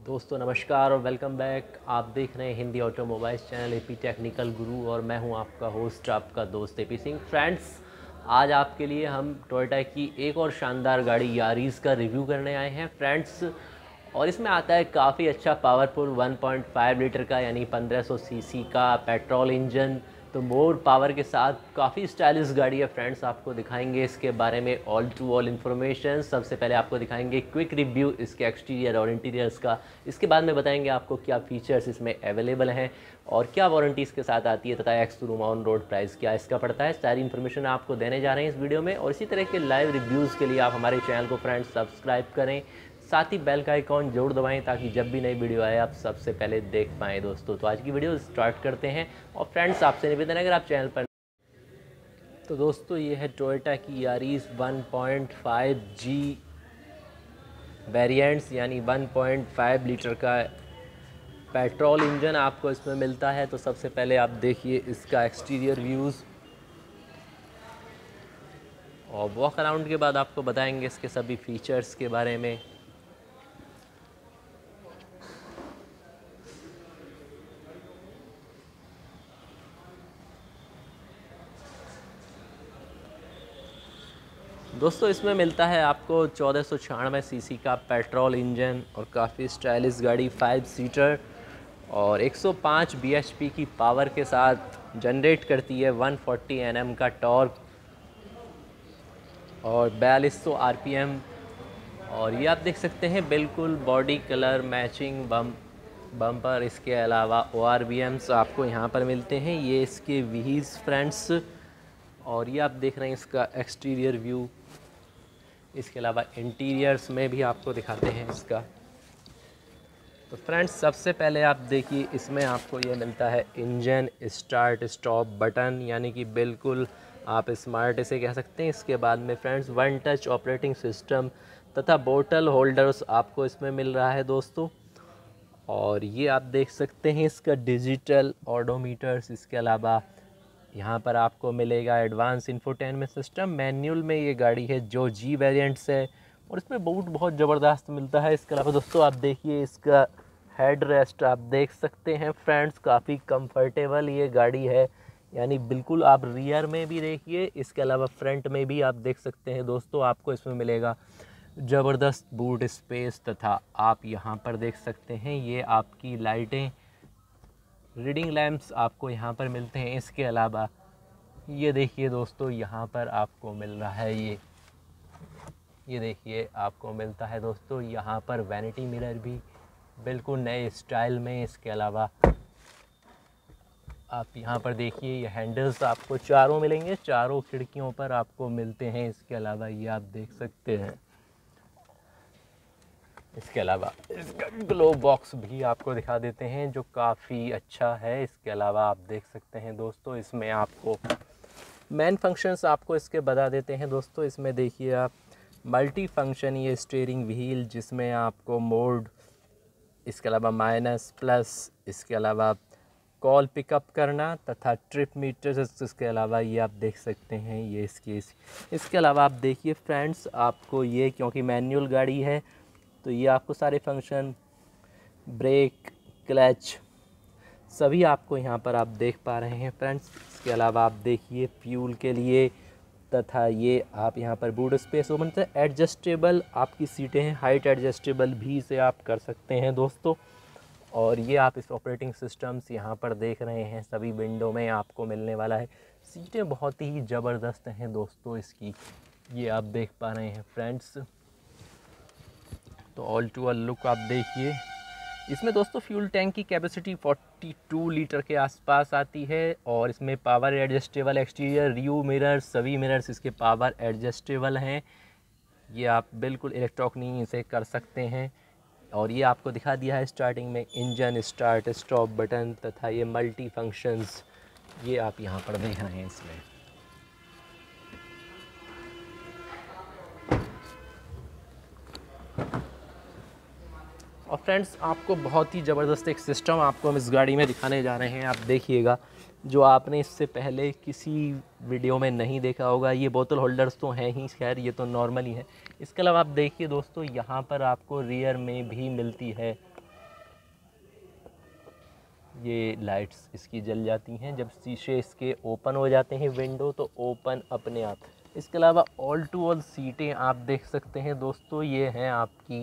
दोस्तों नमस्कार और वेलकम बैक। आप देख रहे हैं Hindi automobiles channel AP technical Guru और मैं हूं आपका होस्ट आपका दोस्त एपी सिंह। फ्रेंड्स, आज आपके लिए हम टोयोटा की एक और शानदार गाड़ी यारीज़ का रिव्यू करने आए हैं फ्रेंड्स। और इसमें आता है काफ़ी अच्छा पावरफुल 1.5 लीटर का यानी 1500 सीसी का पेट्रोल इंजन, तो मोर पावर के साथ काफ़ी स्टाइलिश गाड़ी है फ्रेंड्स। आपको दिखाएंगे इसके बारे में ऑल टू ऑल इन्फॉर्मेशन। सबसे पहले आपको दिखाएंगे क्विक रिव्यू इसके एक्सटीरियर और इंटीरियर्स का। इसके बाद में बताएंगे आपको क्या फीचर्स इसमें अवेलेबल हैं और क्या वारंटी इसके साथ आती है, तथा ex showroom on road price क्या इसका पड़ता है। सारी इन्फॉर्मेशन आपको देने जा रहे हैं इस वीडियो में। और इसी तरह के लाइव रिव्यूज़ के लिए आप हमारे चैनल को फ्रेंड्स सब्सक्राइब करें, साथ ही बेल का आइकॉन जरूर दबाएं ताकि जब भी नई वीडियो आए आप सबसे पहले देख पाएँ दोस्तों। तो आज की वीडियो स्टार्ट करते हैं। और फ्रेंड्स, आपसे निवेदन है अगर आप चैनल पर तो दोस्तों ये है टोयोटा की यारीज़ 1.5G वेरिएंट्स यानी 1.5 लीटर का पेट्रोल इंजन आपको इसमें मिलता है। तो सबसे पहले आप देखिए इसका एक्सटीरियर व्यूज़ और वॉक अराउंड के बाद आपको बताएंगे इसके सभी फीचर्स के बारे में। दोस्तों इसमें मिलता है आपको 1496 सीसी का पेट्रोल इंजन और काफ़ी स्टाइलिश गाड़ी 5 सीटर और 105 bhp की पावर के साथ जनरेट करती है 140 Nm का टॉर्क और 4200 आरपीएम। और ये आप देख सकते हैं बिल्कुल बॉडी कलर मैचिंग बम्पर। इसके अलावा ORVMs आपको यहाँ पर मिलते हैं, ये इसके व्हील्स फ्रेंड्स। और ये आप देख रहे हैं इसका एक्सटीरियर व्यू। इसके अलावा इंटीरियर्स में भी आपको दिखाते हैं इसका। तो फ्रेंड्स सबसे पहले आप देखिए इसमें आपको ये मिलता है इंजन स्टार्ट स्टॉप बटन, यानी कि बिल्कुल आप स्मार्ट इसे कह सकते हैं। इसके बाद में friends one touch operating system तथा बोतल होल्डर्स आपको इसमें मिल रहा है दोस्तों। और ये आप देख सकते हैं इसका डिजिटल ऑडोमीटर्स। इसके अलावा यहाँ पर आपको मिलेगा एडवांस इंफोटेनमेंट सिस्टम। मैनुअल में ये गाड़ी है जो G वेरिएंट्स है और इसमें बहुत ज़बरदस्त मिलता है। इसके अलावा दोस्तों आप देखिए इसका हेड रेस्ट आप देख सकते हैं फ्रेंड्स, काफ़ी कंफर्टेबल ये गाड़ी है, यानी बिल्कुल आप रियर में भी देखिए। इसके अलावा फ्रंट में भी आप देख सकते हैं दोस्तों, आपको इसमें मिलेगा ज़बरदस्त बूट स्पेस। तथा आप यहाँ पर देख सकते हैं ये आपकी लाइटें रीडिंग लैंप्स आपको यहाँ पर मिलते हैं। इसके अलावा ये देखिए दोस्तों यहाँ पर आपको मिल रहा है ये देखिए आपको मिलता है दोस्तों यहाँ पर वैनिटी मिरर भी बिल्कुल नए स्टाइल में। इसके अलावा आप यहाँ पर देखिए ये हैंडल्स आपको चारों मिलेंगे, चारों खिड़कियों पर आपको मिलते हैं। इसके अलावा ये आप देख सकते हैं, इसके अलावा इसका ग्लो बॉक्स भी आपको दिखा देते हैं जो काफ़ी अच्छा है। इसके अलावा आप देख सकते हैं दोस्तों इसमें आपको मेन फंक्शंस आपको इसके बता देते हैं दोस्तों। इसमें देखिए आप मल्टी फंक्शन ये स्टीयरिंग व्हील जिसमें आपको मोड, इसके अलावा माइनस प्लस, इसके अलावा कॉल पिकअप करना तथा ट्रिप मीटर। इसके अलावा ये आप देख सकते हैं ये इसके अलावा आप देखिए फ्रेंड्स आपको ये, क्योंकि मैनुअल गाड़ी है तो ये आपको सारे फंक्शन ब्रेक क्लच सभी आपको यहाँ पर आप देख पा रहे हैं फ्रेंड्स। इसके अलावा आप देखिए फ्यूल के लिए तथा ये आप यहाँ पर बूट स्पेस ओपन से एडजस्टेबल आपकी सीटें हैं, हाइट एडजस्टेबल भी इसे आप कर सकते हैं दोस्तों। और ये आप इस ऑपरेटिंग सिस्टम्स यहाँ पर देख रहे हैं सभी विंडो में आपको मिलने वाला है। सीटें बहुत ही ज़बरदस्त हैं दोस्तों इसकी, ये आप देख पा रहे हैं फ्रेंड्स। तो ऑल टू ऑल लुक आप देखिए। इसमें दोस्तों फ्यूल टैंक की कैपेसिटी 42 लीटर के आसपास आती है और इसमें power adjustable exterior rear mirror, सभी मिरर्स इसके पावर एडजस्टेबल हैं। ये आप बिल्कुल इलेक्ट्रॉनिक इसे कर सकते हैं। और ये आपको दिखा दिया है स्टार्टिंग में इंजन स्टार्ट स्टॉप बटन तथा ये मल्टी फंक्शंस ये आप यहाँ पर देख रहे हैं इसमें। और फ्रेंड्स आपको बहुत ही ज़बरदस्त एक सिस्टम आपको हम इस गाड़ी में दिखाने जा रहे हैं, आप देखिएगा, जो आपने इससे पहले किसी वीडियो में नहीं देखा होगा। ये बोतल होल्डर्स तो हैं ही, खैर ये तो नॉर्मल ही है। इसके अलावा आप देखिए दोस्तों यहाँ पर आपको रियर में भी मिलती है ये लाइट्स इसकी जल जाती हैं। जब शीशे इसके ओपन हो जाते हैं विंडो, तो ओपन अपने आप। इसके अलावा ऑल टू ऑल सीटें आप देख सकते हैं दोस्तों, ये हैं आपकी,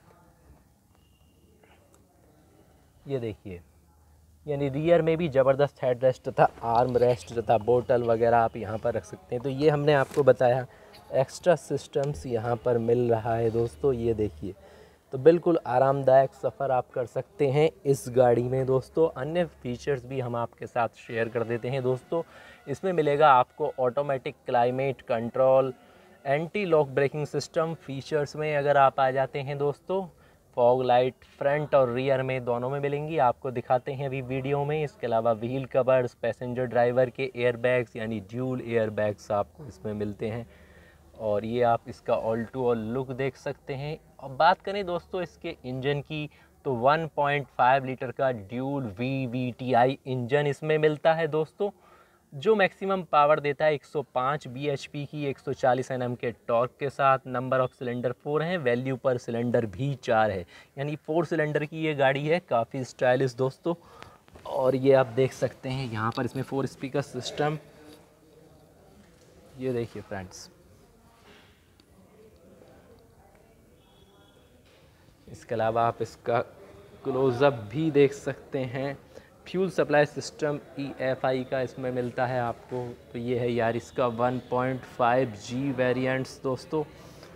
ये देखिए, यानी रियर में भी ज़बरदस्त हेड रेस्ट तथा आर्म रेस्ट तथा बोतल वगैरह आप यहाँ पर रख सकते हैं। तो ये हमने आपको बताया एक्स्ट्रा सिस्टम्स यहाँ पर मिल रहा है दोस्तों, ये देखिए। तो बिल्कुल आरामदायक सफ़र आप कर सकते हैं इस गाड़ी में दोस्तों। अन्य फीचर्स भी हम आपके साथ शेयर कर देते हैं दोस्तों। इसमें मिलेगा आपको automatic climate control, anti lock braking system. Features में अगर आप आ जाते हैं दोस्तों, फॉग लाइट फ्रंट और रियर में दोनों में मिलेंगी, आपको दिखाते हैं अभी वीडियो में। इसके अलावा व्हील कवर्स, पैसेंजर ड्राइवर के एयर बैग्स यानी ड्यूल एयर बैग्स आपको इसमें मिलते हैं। और ये आप इसका ऑल टू ऑल लुक देख सकते हैं। अब बात करें दोस्तों इसके इंजन की, तो 1.5 लीटर का ड्यूल VVTi इंजन इसमें मिलता है दोस्तों, जो मैक्सिमम पावर देता है 105 bhp की 140 Nm के टॉर्क के साथ। नंबर ऑफ सिलेंडर 4 हैं, वैल्यू पर सिलेंडर भी 4 है, यानी 4 सिलेंडर की ये गाड़ी है। काफ़ी स्टाइलिश दोस्तों। और ये आप देख सकते हैं यहाँ पर इसमें 4 स्पीकर सिस्टम, ये देखिए फ्रेंड्स। इसके अलावा आप इसका क्लोज़अप भी देख सकते हैं। फ्यूल सप्लाई सिस्टम EFI का इसमें मिलता है आपको। तो ये है यार इसका 1.5G वेरिएंट्स दोस्तों।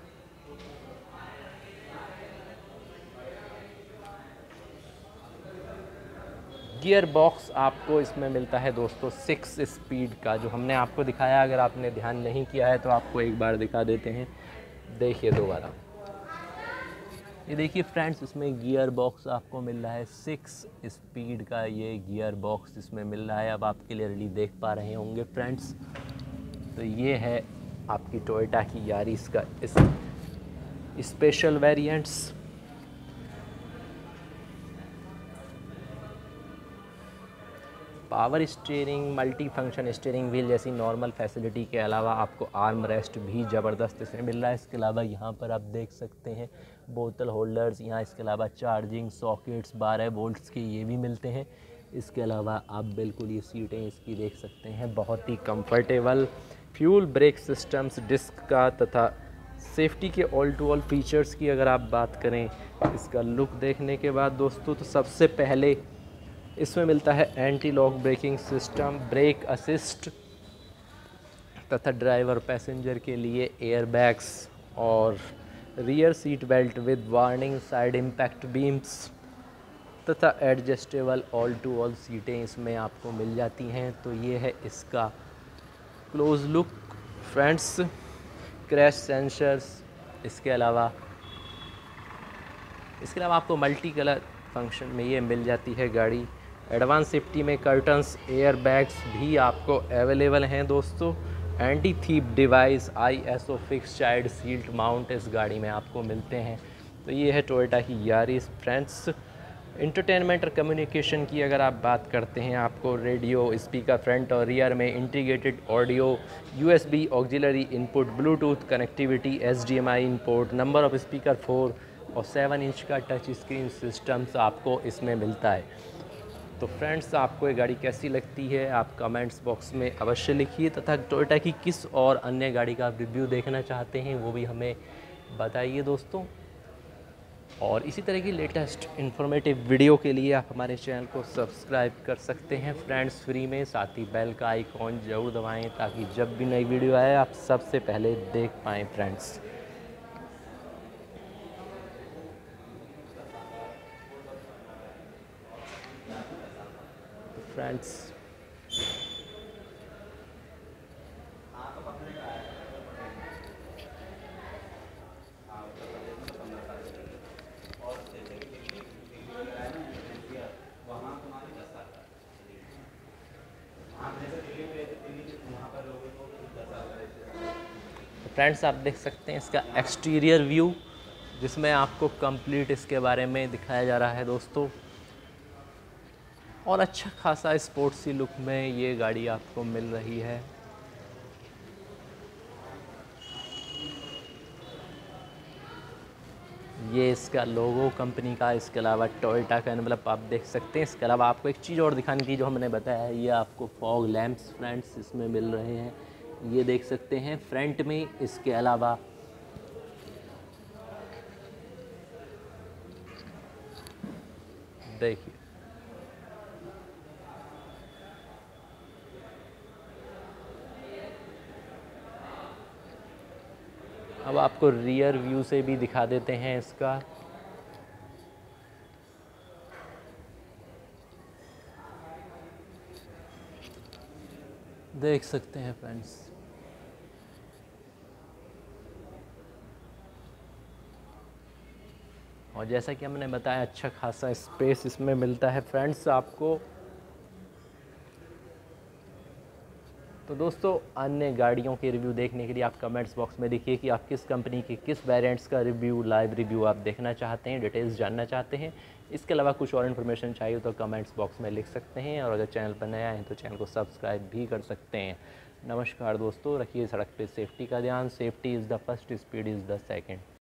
गियर बॉक्स आपको इसमें मिलता है दोस्तों 6 स्पीड का, जो हमने आपको दिखाया। अगर आपने ध्यान नहीं किया है तो आपको एक बार दिखा देते हैं, देखिए दोबारा। ये देखिए फ्रेंड्स, इसमें गियर बॉक्स आपको मिल रहा है 6 स्पीड का, ये गियर बॉक्स इसमें मिल रहा है। अब आप क्लियरली देख पा रहे होंगे फ्रेंड्स। तो ये है आपकी टोयोटा की यारिस का इस special variants. Power steering, multi function steering wheel जैसी नॉर्मल फैसिलिटी के अलावा आपको आर्म रेस्ट भी ज़बरदस्त इसमें मिल रहा है। इसके अलावा यहाँ पर आप देख सकते हैं बोतल होल्डर्स, यहाँ इसके अलावा चार्जिंग सॉकेट्स 12 वोल्ट्स के ये भी मिलते हैं। इसके अलावा आप बिल्कुल ये सीटें इसकी देख सकते हैं, बहुत ही comfortable. Fuel brake systems disc का तथा सेफ्टी के ऑल टू ऑल फीचर्स की अगर आप बात करें इसका लुक देखने के बाद दोस्तों, तो सबसे पहले इसमें मिलता है anti lock braking system, brake assist तथा ड्राइवर पैसेंजर के लिए एयर बैग्स और rear seat belt with warning side impact beams तथा एडजस्टेबल ऑल टू ऑल सीटें इसमें आपको मिल जाती हैं। तो ये है इसका close look friends. Crash sensors, इसके अलावा आपको मल्टी कलर फंक्शन में ये मिल जाती है गाड़ी। एडवांस सेफ्टी में कर्टन्स, एयर बैग्स भी आपको अवेलेबल हैं दोस्तों। Anti theft device, ISO fix child seat mount इस गाड़ी में आपको मिलते हैं। तो ये है टोयोटा की यारिस फ्रेंड्स। इंटरटेनमेंट और कम्युनिकेशन की अगर आप बात करते हैं, आपको रेडियो स्पीकर फ्रंट और रियर में, integrated audio, USB auxiliary input, bluetooth connectivity, HDMI input, number of speaker 4 और 7 इंच का टच स्क्रीन सिस्टम्स आपको इसमें मिलता है। तो फ्रेंड्स, आपको ये गाड़ी कैसी लगती है आप कमेंट्स बॉक्स में अवश्य लिखिए, तथा टोयोटा की किस और अन्य गाड़ी का आप रिव्यू देखना चाहते हैं वो भी हमें बताइए दोस्तों। और इसी तरह की लेटेस्ट इन्फॉर्मेटिव वीडियो के लिए आप हमारे चैनल को सब्सक्राइब कर सकते हैं फ्रेंड्स फ्री में। साथ ही बेल का आइकॉन ज़रूर दबाएं ताकि जब भी नई वीडियो आए आप सबसे पहले देख पाएँ फ्रेंड्स। फ्रेंड्स आप देख सकते हैं इसका एक्सटीरियर व्यू, जिसमें आपको कंप्लीट इसके बारे में दिखाया जा रहा है दोस्तों। और अच्छा खासा स्पोर्ट्सी लुक में ये गाड़ी आपको मिल रही है। ये इसका लोगो कंपनी का, इसके अलावा टोयोटा का एनवलप आप देख सकते हैं। इसके अलावा आपको एक चीज़ और दिखानी थी जो हमने बताया है, ये आपको फॉग लैंप्स फ्रंट्स इसमें मिल रहे हैं, ये देख सकते हैं फ्रंट में। इसके अलावा देखिए, अब आपको रियर व्यू से भी दिखा देते हैं इसका। देख सकते हैं फ्रेंड्स, और जैसा कि हमने बताया अच्छा खासा स्पेस इसमें मिलता है फ्रेंड्स आपको। तो दोस्तों, अन्य गाड़ियों के रिव्यू देखने के लिए आप कमेंट्स बॉक्स में देखिए कि आप किस कंपनी के किस वेरिएंट्स का रिव्यू, लाइव रिव्यू आप देखना चाहते हैं, डिटेल्स जानना चाहते हैं। इसके अलावा कुछ और इन्फॉर्मेशन चाहिए तो कमेंट्स बॉक्स में लिख सकते हैं, और अगर चैनल पर नया है तो चैनल को सब्सक्राइब भी कर सकते हैं। नमस्कार दोस्तों, रखिए सड़क पे सेफ्टी का ध्यान। Safety is the first, speed is the second.